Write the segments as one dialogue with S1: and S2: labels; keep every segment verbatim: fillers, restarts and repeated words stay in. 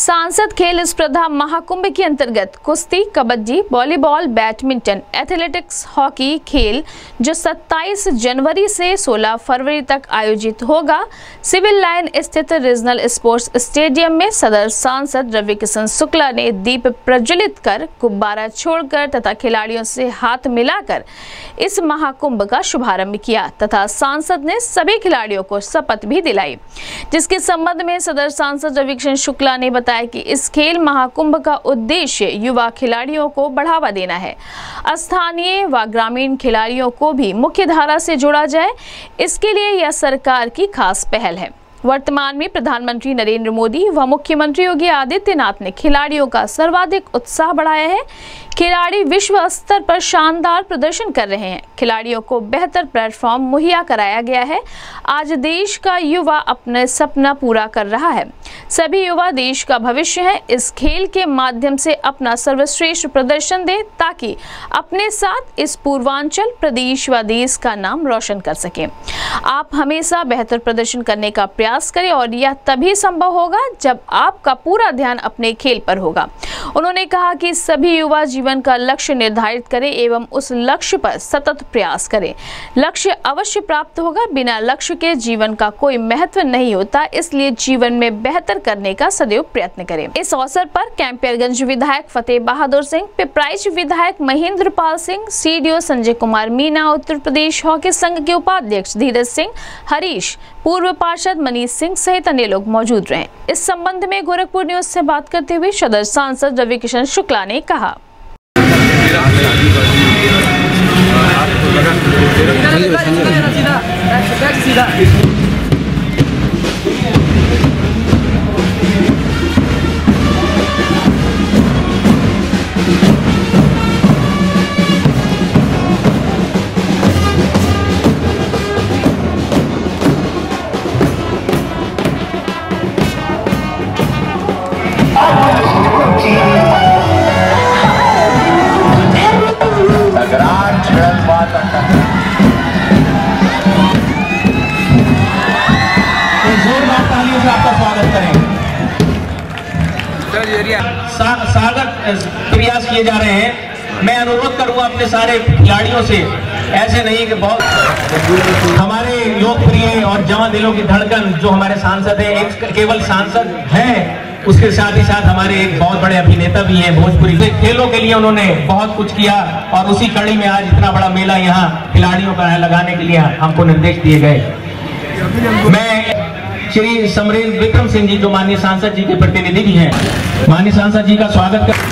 S1: सांसद खेल स्पर्धा महाकुंभ के अंतर्गत कुश्ती, kabaddi, volleyball, badminton, athletics, hockey खेल जो सत्ताईस जनवरी से सोलह फरवरी तक आयोजित होगा, सिविल लाइन स्थित रीजनल स्पोर्ट्स स्टेडियम में सदर सांसद रविकिशन शुक्ला ने दीप प्रज्वलित कर, गुब्बारा छोड़कर तथा खिलाड़ियों से हाथ मिलाकर इस महाकुंभ का शुभारंभ किया तथा सांसद ने सभी खिलाड़ियों को शपथ भी दिलाई, जिसके संबंध में सदर सांसद रविकिशन शुक्ला ने बताया कि इस खेल महाकुंभ का उद्देश्य युवा खिलाड़ियों को बढ़ावा देना है। स्थानीय व ग्रामीण खिलाड़ियों को भी मुख्य धारा से जोड़ा जाए, इसके लिए यह सरकार की खास पहल है। वर्तमान में प्रधानमंत्री नरेंद्र मोदी व मुख्यमंत्री योगी आदित्यनाथ ने खिलाड़ियों का सर्वाधिक उत्साह बढ़ाया है। खिलाड़ी विश्व स्तर पर शानदार प्रदर्शन कर रहे हैं। खिलाड़ियों को बेहतर प्लेटफॉर्म मुहैया कराया गया है। आज देश का युवा अपने सपना पूरा कर रहा है। सभी युवा देश का भविष्य है। इस खेल के माध्यम से अपना सर्वश्रेष्ठ प्रदर्शन दें ताकि अपने साथ इस पूर्वांचल प्रदेश व देश का नाम रोशन कर सकें। आप हमेशा बेहतर प्रदर्शन करने का प्रयास करें और यह तभी संभव होगा जब आपका पूरा ध्यान अपने खेल पर होगा। उन्होंने कहा कि सभी युवा जीवन का लक्ष्य निर्धारित करें एवं उस लक्ष्य पर सतत प्रयास करें। लक्ष्य अवश्य प्राप्त होगा, बिना लक्ष्य के जीवन का कोई महत्व नहीं होता, इसलिए जीवन में बेहतर करने का सदैव प्रयत्न करें। इस अवसर पर कैंपियरगंज विधायक फतेह बहादुर सिंह, पिपराइच विधायक महेंद्र पाल सिंह, सीडीओ संजय कुमार मीना, उत्तर प्रदेश हॉकी संघ के उपाध्यक्ष धीरज सिंह, हरीश, पूर्व पार्षद मनीष सिंह सहित अन्य लोग मौजूद रहे। इस संबंध में गोरखपुर न्यूज से बात करते हुए सदर सांसद रविकिशन शुक्ला ने कहा,
S2: सार्थक प्रयास किए जा रहे हैं। मैं अनुरोध करूंगा अपने सारे खिलाड़ियों से, ऐसे नहीं कि बहुत हमारे लोकप्रिय और जवां दिलों की धड़कन जो हमारे सांसद हैं, एक केवल सांसद हैं, उसके साथ ही साथ हमारे एक बहुत बड़े अभिनेता भी हैं भोजपुरी से। खेलों के लिए उन्होंने बहुत कुछ किया और उसी कड़ी में आज इतना बड़ा मेला यहाँ खिलाड़ियों का लगाने के लिए हमको निर्देश दिए गए। मैं श्री समरेश विक्रम सिंह जी जो माननीय सांसद जी के प्रतिनिधि भी हैं, माननीय सांसद जी का स्वागत कर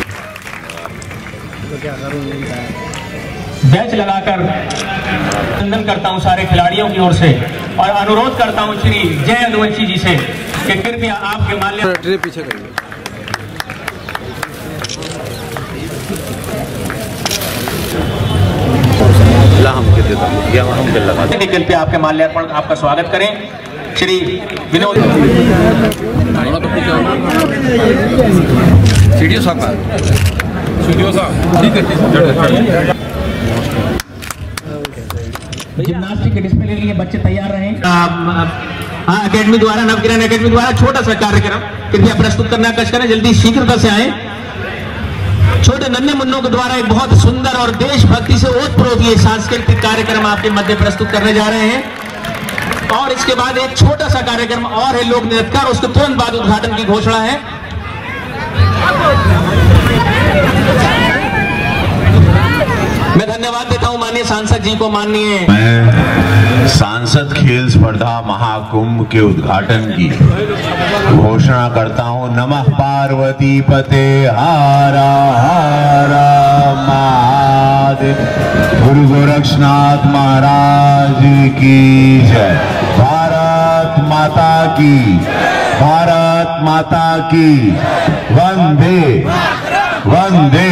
S2: बैच लगाकर अभिनंदन करता हूं सारे खिलाड़ियों की ओर से और अनुरोध करता हूं श्री जय अनुवंशी जी से कि कृपया आपके माल्य पीछे करिए। कृपया आपके माल्यार्पण आपका स्वागत करें। श्री विनोद सीडीओ साहब सीडीओ साहब जिम्नास्टिक के डिस्प्ले के लिए बच्चे तैयार रहे। हाँ, अकेडमी द्वारा नवकिरण अकेडमी द्वारा छोटा सा कार्यक्रम कृपया प्रस्तुत करना कष्ट करें, जल्दी शीघ्रता से आए। छोटे नन्हे मुन्नों के द्वारा एक बहुत सुंदर और देशभक्ति से ओतप्रोत ये सांस्कृतिक कार्यक्रम आपके मध्य प्रस्तुत करने जा रहे हैं। और इसके बाद एक छोटा सा कार्यक्रम और है लोक नृत्य का, उसके तुरंत बाद उद्घाटन की घोषणा है। मैं धन्यवाद देता हूं माननीय सांसद जी को। माननीय
S3: मैं सांसद खेल स्पर्धा महाकुंभ के उद्घाटन की घोषणा करता हूं। नमः पार्वती पते हारा हारा महादेव। गुरु गोरक्षनाथ महाराज की जय। भारत माता की, भारत माता की वंदे वंदे।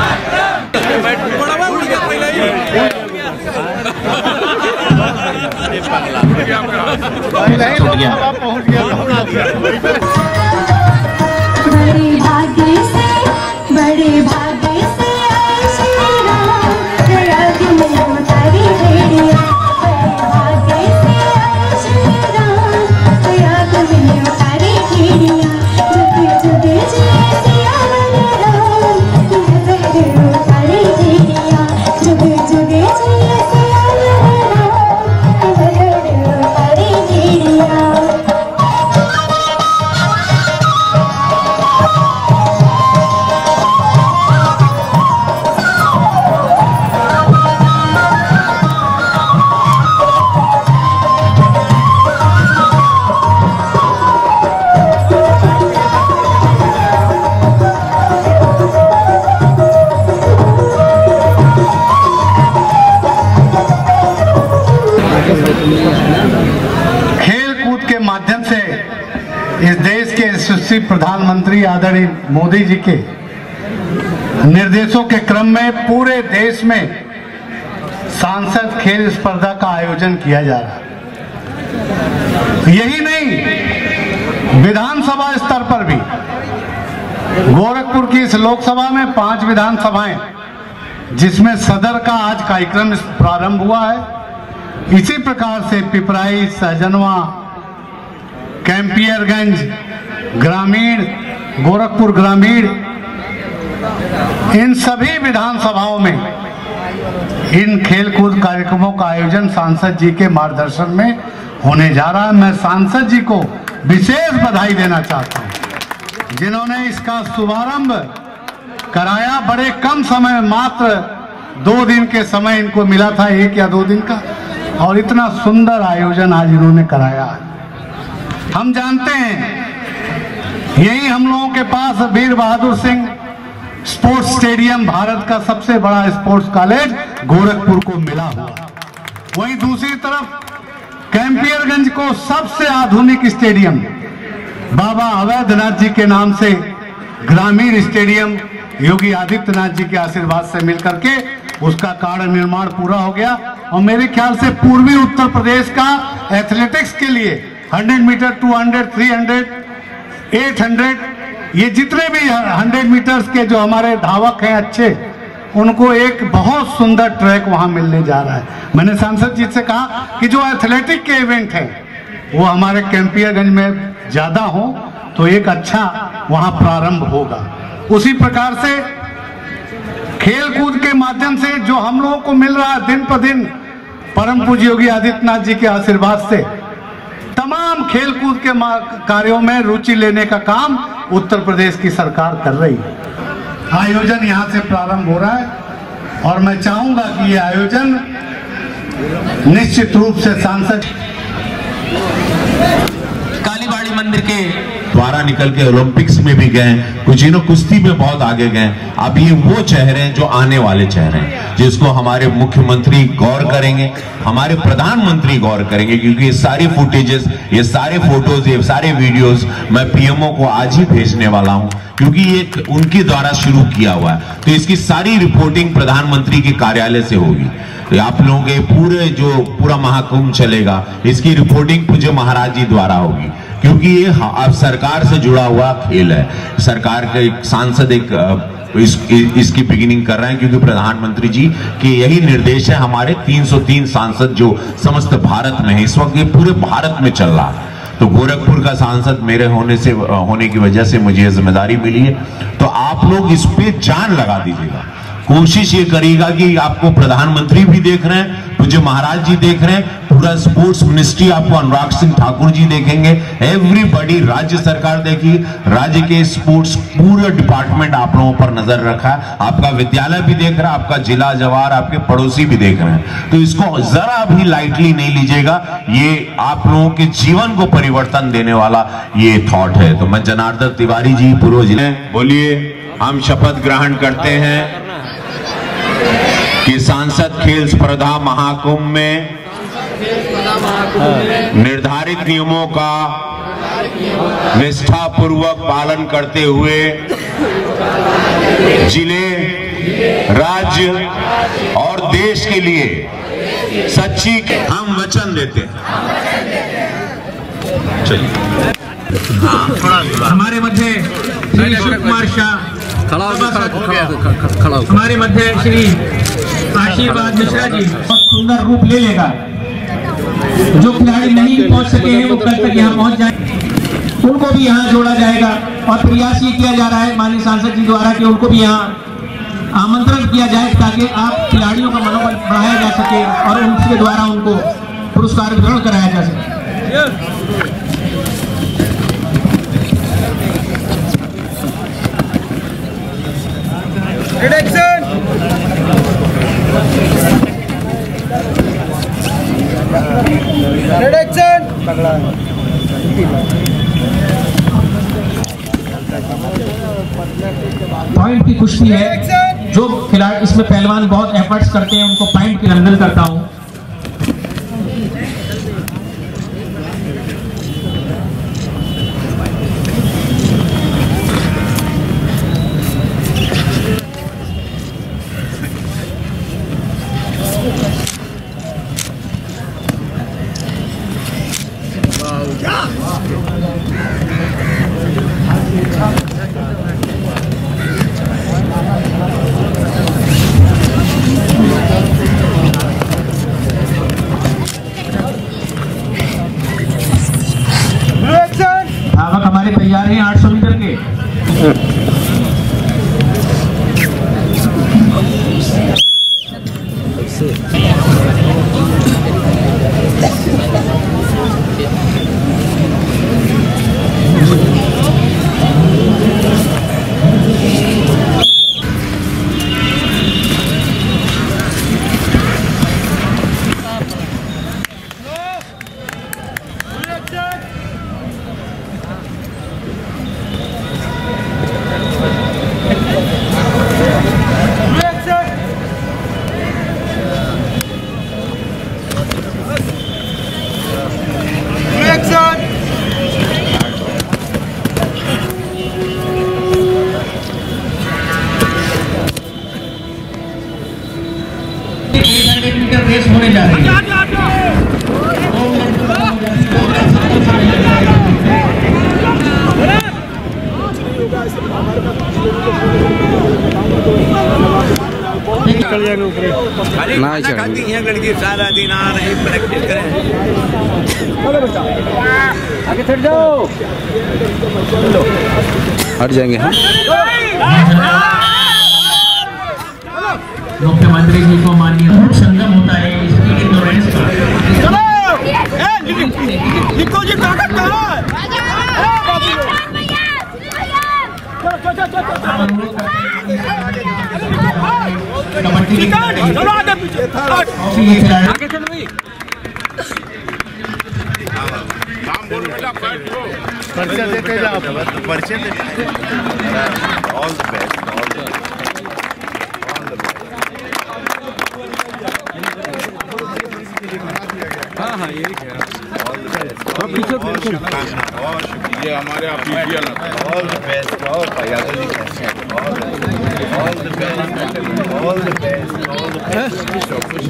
S4: बड़े भाग्य से बड़े भाग्य से आए श्री राम, प्रयाग में उतारी भेड़िया। बड़े भाग्य से आए श्री राम, प्रयाग में उतारी भेड़िया। जुग जुग
S5: यशस्वी प्रधानमंत्री आदरणीय मोदी जी के निर्देशों के क्रम में पूरे देश में सांसद खेल स्पर्धा का आयोजन किया जा रहा है। यही नहीं, विधानसभा स्तर पर भी गोरखपुर की इस लोकसभा में पांच विधानसभाएं, जिसमें सदर का आज कार्यक्रम प्रारंभ हुआ है, इसी प्रकार से पिपराई, सहजनवा, कैंपियरगंज ग्रामीण, गोरखपुर ग्रामीण, इन सभी विधानसभाओं में इन खेलकूद कार्यक्रमों का आयोजन सांसद जी के मार्गदर्शन में होने जा रहा है। मैं सांसद जी को विशेष बधाई देना चाहता हूं, जिन्होंने इसका शुभारंभ कराया। बड़े कम समय, मात्र दो दिन के समय इनको मिला था, एक या दो दिन का, और इतना सुंदर आयोजन आज इन्होंने कराया। हम जानते हैं यही हम लोगों के पास वीर बहादुर सिंह स्पोर्ट्स स्टेडियम, भारत का सबसे बड़ा स्पोर्ट्स कॉलेज गोरखपुर को मिला हुआ। वहीं दूसरी तरफ कैंपियरगंज को सबसे आधुनिक स्टेडियम बाबा अवैधनाथ जी के नाम से ग्रामीण स्टेडियम योगी आदित्यनाथ जी के आशीर्वाद से मिलकर के उसका कार्य निर्माण पूरा हो गया। और मेरे ख्याल से पूर्वी उत्तर प्रदेश का एथलेटिक्स के लिए hundred metre, two hundred, three hundred, eight hundred, ये जितने भी हंड्रेड मीटर्स के जो हमारे धावक हैं अच्छे, उनको एक बहुत सुंदर ट्रैक वहां मिलने जा रहा है। मैंने सांसद जी से कहा कि जो एथलेटिक के इवेंट हैं वो हमारे कैंपियरगंज में ज्यादा हो तो एक अच्छा वहां प्रारंभ होगा। उसी प्रकार से खेल कूद के माध्यम से जो हम लोगों को मिल रहा है दिन पर दिन, परम पूज्य योगी आदित्यनाथ जी के आशीर्वाद से तमाम खेल कूद के कार्यों में रुचि लेने का काम उत्तर प्रदेश की सरकार कर रही है। आयोजन यहां से प्रारंभ हो रहा है और मैं चाहूंगा कि यह आयोजन निश्चित रूप से सांसद
S2: कालीबाड़ी मंदिर के
S3: द्वारा निकल के ओलंपिक्स में भी गए, कुछ इन्हों कुश्ती में बहुत आगे गए। अब ये वो चेहरे हैं जो आने वाले चेहरे हैं, जिसको हमारे मुख्यमंत्री गौर करेंगे, हमारे प्रधानमंत्री गौर करेंगे, क्योंकि ये सारी फुटेजेस, ये सारे फोटोज, ये सारे वीडियोस मैं पीएमओ को आज ही भेजने वाला हूं, क्योंकि ये उनके द्वारा शुरू किया हुआ है। तो इसकी सारी रिपोर्टिंग प्रधानमंत्री के कार्यालय से होगी। तो आप लोगों के पूरे जो पूरा महाकुंभ चलेगा, इसकी रिपोर्टिंग पूज्य महाराज जी द्वारा होगी, क्योंकि ये अब सरकार से जुड़ा हुआ खेल है। सरकार के एक सांसद एक इस, इसकी बिगिनिंग कर रहे हैं, क्योंकि प्रधानमंत्री जी के यही निर्देश है। हमारे तीन सौ तीन सांसद जो समस्त भारत में है, इस वक्त ये पूरे भारत में चल रहा है। तो गोरखपुर का सांसद मेरे होने से होने की वजह से मुझे जिम्मेदारी मिली है। तो आप लोग इस पे जान लगा दीजिएगा, कोशिश ये करिएगा कि आपको प्रधानमंत्री भी देख रहे हैं, पूज्य महाराज जी देख रहे हैं, पूरा स्पोर्ट्स मिनिस्ट्री आपको अनुराग सिंह ठाकुर जी देखेंगे, एवरीबॉडी, राज्य सरकार देखिए, राज्य के स्पोर्ट्स पूरा डिपार्टमेंट आप लोगों पर नजर रखा है। आपका विद्यालय भी देख रहा है, आपका जिला जवार, आपके पड़ोसी भी देख रहे हैं। तो इसको जरा भी लाइटली नहीं लीजिएगा, ये आप लोगों के जीवन को परिवर्तन देने वाला ये थॉट है। तो मैं जनार्दन तिवारी जी, पूर्व जिले, बोलिए। हम शपथ ग्रहण करते हैं कि सांसद खेल स्पर्धा महाकुंभ में निर्धारित नियमों का निष्ठापूर्वक पालन करते हुए जिले, राज्य और देश के लिए सच्ची हम वचन देते हैं। चलिए,
S2: हमारे मध्य श्री शिव कुमार शाह, हमारे मध्य श्री आशीर्वाद मिश्रा जी बहुत सुंदर रूप ले लेगा। जो खिलाड़ी नहीं पहुंच सके हैं वो कल तक यहाँ पहुंच जाए, उनको भी यहाँ जोड़ा जाएगा। और प्रयास ये किया जा रहा है माननीय सांसद जी द्वारा कि उनको भी यहाँ आमंत्रण किया जाए, ताकि आप खिलाड़ियों का मनोबल बढ़ाया जा सके और उनके द्वारा उनको पुरस्कार वितरण कराया जा सके। पॉइंट की कुश्ती है, जो खिलाड़ी इसमें पहलवान बहुत एफर्ट्स करते हैं उनको पॉइंट की अभिनंदन करता हूं। मीटर के मीटर रेस होने जा रही है।
S6: ना लड़की सारा दिन आ रही प्रैक्टिस करें। आगे चढ़ जाओ, हट जाएंगे हम।
S2: मुख्यमंत्री जी को माननीय संगम होता है स्पीड इंश्योरेंस का।
S6: निको जी ताकत कहाँ है?
S2: कबड्डी
S6: चलो आगे पीछे आगे चलो भाई।
S7: पर्चे देते जाओ, पर्चे देते ऑल द बेस्ट।
S6: हाँ हाँ यही कह रहा हूँ।
S7: पीछे पीछे ये हमारे ऑफिशियल ऑल द बेस्ट। और यादव जी कैसे हैं? All the best, all the best, all the best.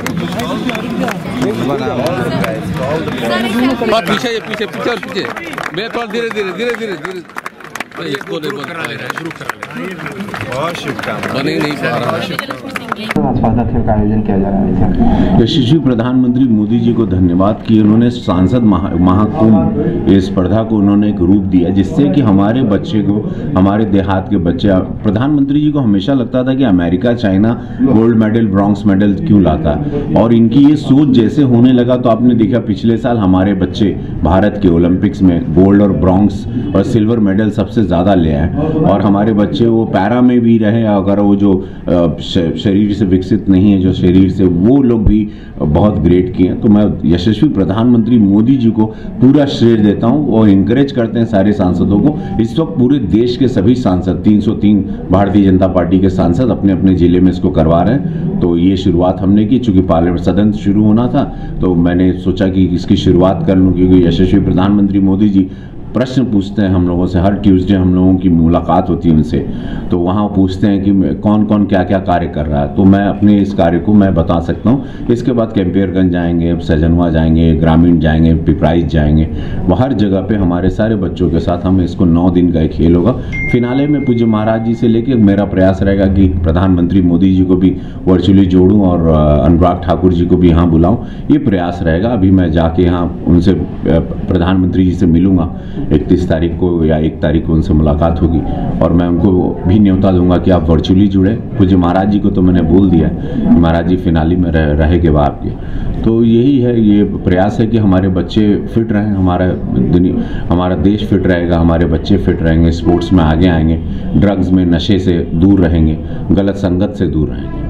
S6: और पीछे ये पीछे पीछे और पीछे मैं पर धीरे धीरे धीरे धीरे धीरे इसको नहीं बंद करा ले रहा है, शुरू करा ले रहा है।
S7: बहुत शुभकामनाएं।
S6: बने नहीं पा रहा है।
S8: स्पर्धा खेल का आयोजन किया जा रहा है।
S3: यशस्वी प्रधानमंत्री मोदी जी को धन्यवाद कि उन्होंने सांसद महा महाकुंभ इस स्पर्धा को उन्होंने एक रूप दिया, जिससे कि हमारे बच्चे को, हमारे देहात के बच्चे, प्रधानमंत्री जी को हमेशा लगता था कि America China gold medal bronze medal क्यों लाता है, और इनकी ये सोच जैसे होने लगा तो आपने देखा पिछले साल हमारे बच्चे भारत के ओलंपिक्स में गोल्ड और ब्रॉन्ज और सिल्वर मेडल सबसे ज़्यादा ले आए। और हमारे बच्चे वो पैरा में भी रहे, अगर वो जो शरीर से विकसित नहीं है, जो शरीर से, वो लोग भी बहुत ग्रेट किए हैं। तो मैं यशस्वी प्रधानमंत्री मोदी जी को पूरा श्रेय देता हूं और इंकरेज करते हैं सारे सांसदों को। इस वक्त पूरे देश के सभी सांसद, तीन सौ तीन भारतीय जनता पार्टी के सांसद अपने अपने जिले में इसको करवा रहे हैं। तो ये शुरुआत हमने की, चूंकि पार्लियामेंट सदन शुरू होना था तो मैंने सोचा कि इसकी शुरुआत कर लूँ, क्योंकि यशस्वी प्रधानमंत्री मोदी जी प्रश्न पूछते हैं हम लोगों से। हर ट्यूसडे हम लोगों की मुलाकात होती है उनसे, तो वहाँ पूछते हैं कि कौन कौन क्या क्या कार्य कर रहा है। तो मैं अपने इस कार्य को मैं बता सकता हूँ। इसके बाद कैंपियरगंज जाएंगे, सजनवा जाएंगे, ग्रामीण जाएंगे, पिपराइच जाएंगे, वो हर जगह पे हमारे सारे बच्चों के साथ हम इसको नौ दिन का एक खेल होगा। फिनाले में पूज्य महाराज जी से लेके मेरा प्रयास रहेगा कि प्रधानमंत्री मोदी जी को भी वर्चुअली जोड़ूँ और अनुराग ठाकुर जी को भी यहाँ बुलाऊँ, ये प्रयास रहेगा। अभी मैं जाके यहाँ उनसे, प्रधानमंत्री जी से मिलूँगा इकतीस तारीख को या एक तारीख को उनसे मुलाकात होगी, और मैं उनको भी न्योता दूंगा कि आप वर्चुअली जुड़े। पूज्य महाराज जी को तो मैंने बोल दिया है, महाराज जी फिनाली में रह, रहेंगे वहाँ आपके। तो यही है, ये प्रयास है कि हमारे बच्चे फिट रहें, हमारा दुनिया, हमारा देश फिट रहेगा, हमारे बच्चे फिट रहेंगे, स्पोर्ट्स में आगे आएंगे, ड्रग्स में, नशे से दूर रहेंगे, गलत संगत से दूर रहेंगे।